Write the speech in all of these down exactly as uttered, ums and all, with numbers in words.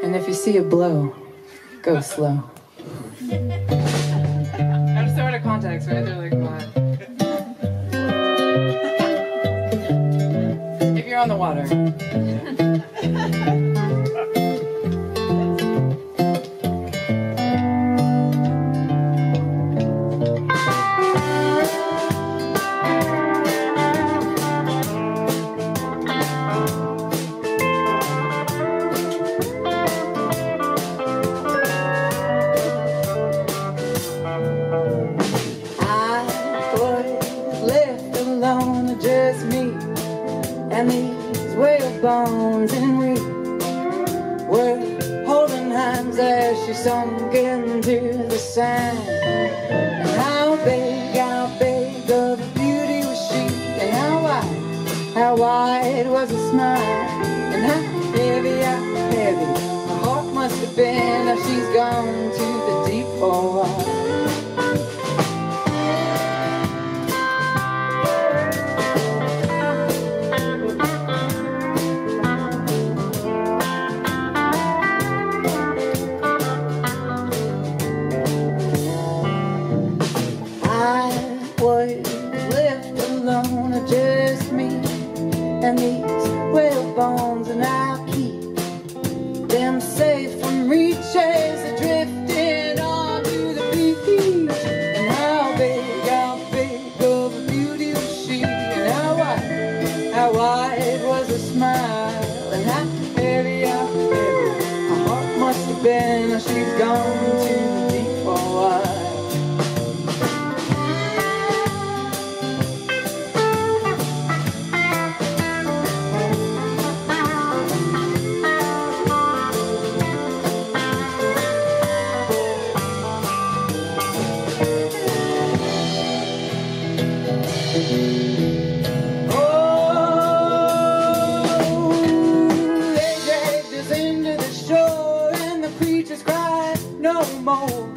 And if you see a blow, go slow. I'm so out of context, right? They're like, what? If you're on the water. Just me and these whalebones, and we were holding hands as she sunk into the sand. And how big, how big of a beauty was she, and how wide, how wide was her smile, and how heavy, how heavy her heart must have been as she's gone to the deep for a while. Just me and these whalebones, and I'll keep them safe from reach as they're drifting on to the beach. And how big, how big of a beauty was she, and how wide, how wide was her smile, and how heavy, how heavy her heart must have been as she's gone to the deep for a while. No more.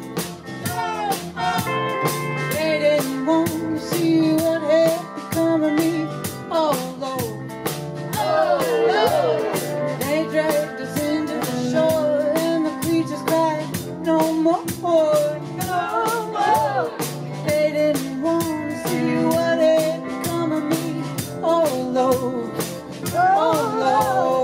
They didn't want to see what had become of me. Oh Lord, oh Lord. They dragged us into the shore, and the creatures cried, no more, no more. They didn't want to see what had become of me. Oh Lord, oh Lord.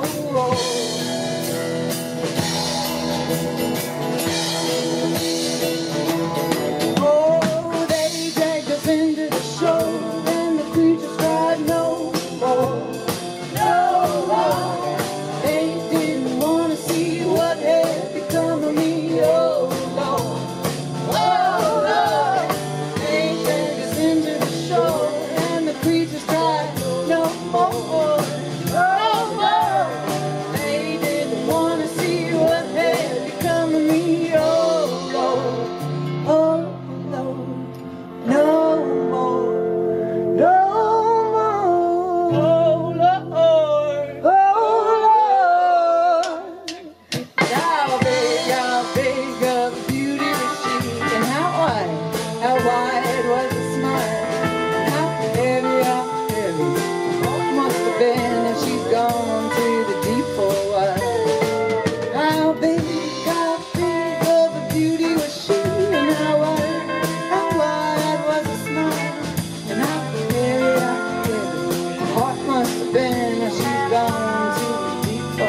Gone to the deep for a while. How big, how big of a beauty was she, and how wide, how wide was her smile, and how heavy, how heavy her heart must have been as she's gone to the deep for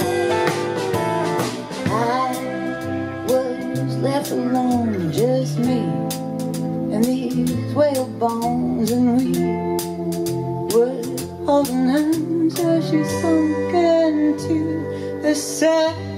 a while. I was left alone, just me and these whalebones, and we were holding hands as she sunk into the sand.